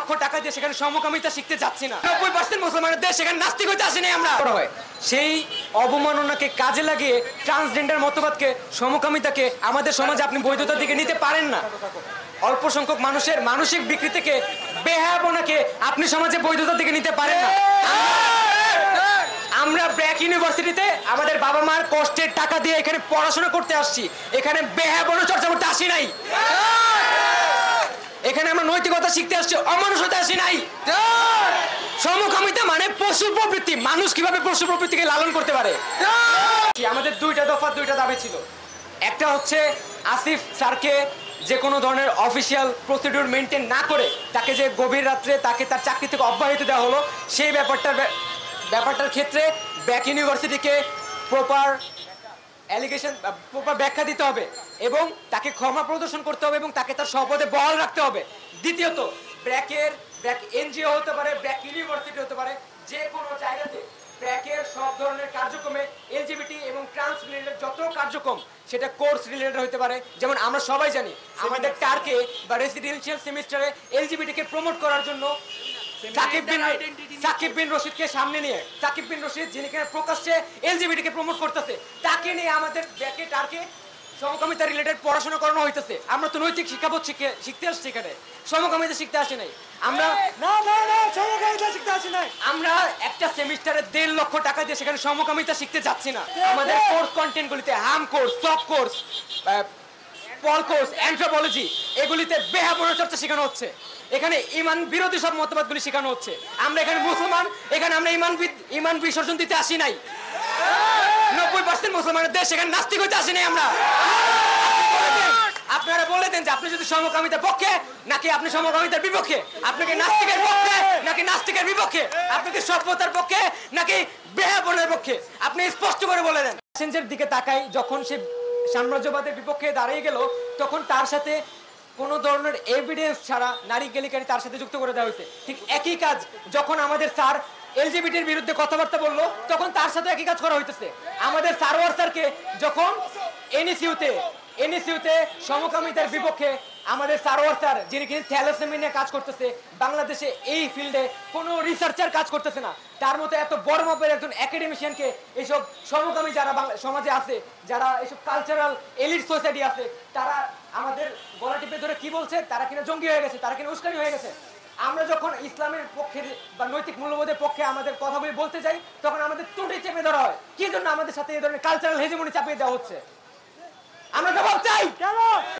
লক্ষ টাকা দিয়ে সেখানে সমকামিতা শিখতে যাচ্ছি না। 90% মুসলমানের দেশ, সেখানে নাস্তিক হইতে আসেনি আমরা। সেই অবমাননাকে কাজে লাগিয়ে ট্রান্সজেন্ডার মতবাদকে, সমকামিতাকে আমাদের সমাজে আপনি বৈধতার দিকে নিতে পারেন না। অল্প সংখ্যক মানুষের মানসিক বিকৃতিকে, বেহায়াপনাকে আপনি সমাজে বৈধতার দিকে নিতে পারেন না। আমরা ব্র্যাক ইউনিভার্সিটিতে আমাদের বাবা মার কষ্টের টাকা দিয়ে এখানে পড়াশোনা করতে আসছি, এখানে বেহায়াপনা চর্চা করতে আসি নাই। এখানে আমরা নৈতিকতা শিখতে আসছি, অমানুষ হতে আসি নাই। সমকামিতা মানে পশু প্রবৃত্তি। মানুষ কিভাবে পশু প্রবৃত্তিকে লালন করতে পারে? আমাদের দুইটা দফা, দুইটা দাবি ছিল। একটা হচ্ছে আসিফ স্যারকে যে কোনো ধরনের অফিসিয়াল প্রসিডিউর মেনটেন না করে তাকে যে গভীর রাত্রে তাকে তার চাকরি থেকে অব্যাহতি দেওয়া হলো, সেই ব্যাপারটার ক্ষেত্রে ব্র্যাক ইউনিভার্সিটিকে প্রপার ব্যাখ্যা দিতে হবে এবং তাকে ক্ষমা প্রদর্শন করতে হবে এবং তাকে তার শপথে বহাল রাখতে হবে। দ্বিতীয়ত, ব্র্যাক এনজিও হতে পারে, ব্র্যাক ইউনিভার্সিটি হতে পারে, যে কোনো জায়গাতে ব্র্যাকের সব ধরনের কার্যক্রমে এলজিবিটি এবং ট্রান্স রিলেটেড যত কার্যক্রম, সেটা কোর্স রিলেটেড হতে পারে। যেমন আমরা সবাই জানি আমাদের টার্কে বা রেসিডেন্সিয়াল সেমিস্টারে এলজিবিটিকে প্রমোট করার জন্য সাকিব বিন রশিদকে সামনে নিয়ে, সাকিব বিন রশিদ যিনি প্রকাশ্যে এলজিবিটিকে প্রমোট করতেছে, তাকে নিয়ে আমাদের ব্র্যাকে টার্কে সমকামিতা রিলেটেড পড়াশোনা করানো হইতেছে। আমরা তো নৈতিক শিক্ষাবোধ শিখতে আসছি, এখানে সমকামিতা শিখতে আসি নাই। আমরা আমরা একটা সেমিস্টারে 1.5 লক্ষ টাকা দিয়ে সেখানে সমকামিতা শিখতে যাচ্ছি না। আমাদের কোর্স কন্টেন্ট গুলিতে হাম কোর্স, সব কোর্স, পল কোর্স, অ্যানথ্রোপোলজি, এগুলিতে বেহায়াপনা চর্চা শেখানো হচ্ছে। এখানে ইমান বিরোধী সব মতবাদগুলি শেখানো হচ্ছে। আমরা এখানে মুসলমান, এখানে আমরা ইমান বিসর্জন দিতে আসি নাই। 90% মুসলমানের দেশ, সেখানে নাস্তিক হইতে আসি নাই আমরা। আপনারা বলে দেন যে আপনি যদি সমকামিতার পক্ষে নাকি আপনি সমকামিতার বিপক্ষে, আপনাকে নাস্তিকের পক্ষে নাকি নাস্তিকের বিপক্ষে, আপনাকে সভ্যতার পক্ষে নাকি বেহায়াপনার পক্ষে, আপনি স্পষ্ট করে বলে দেন। সেন্সের দিকে তাকাই, যখন সে সাম্রাজ্যবাদের বিপক্ষে দাঁড়িয়ে গেল, তখন তার সাথে কোনো ধরনের এভিডেন্স ছাড়া নারী কেলেঙ্কারি তার সাথে যুক্ত করে দেওয়া হয়েছে। ঠিক একই কাজ যখন আমাদের স্যার এলজিবিটির বিরুদ্ধে কথাবার্তা বললো, তখন তার সাথে একই কাজ করা হইতেছে। আমাদের সারোয়ার স্যারকে যখন এনএসইউতে সমকামিতার বিপক্ষে আমাদের সারোয়ার স্যার, যিনি কিন্তু থ্যালাসেমিয়া নিয়ে কাজ করতেছে, বাংলাদেশে এই ফিল্ডে কোনো রিসার্চার কাজ করতেছে না, তার মতো এত বড় মাপের একজন একাডেমিশিয়ানকে এইসব সমকামী যারা সমাজে আছে, যারা এইসব কালচারাল এলিট সোসাইটি আছে, তারা আমাদের গলা টিপে ধরে কি বলছে, তারা কিনা জঙ্গি হয়ে গেছে, তারা কিনা উস্কানি হয়ে গেছে। আমরা যখন ইসলামের পক্ষে বা নৈতিক মূল্যবোধের পক্ষে আমাদের কথাগুলি বলতে যাই, তখন আমাদের ত্রুটি চেপে ধরা হয়। কি জন্য আমাদের সাথে এই ধরনের কালচারাল হেজেমনি চাপিয়ে দেওয়া হচ্ছে? আমরা জবাব চাই।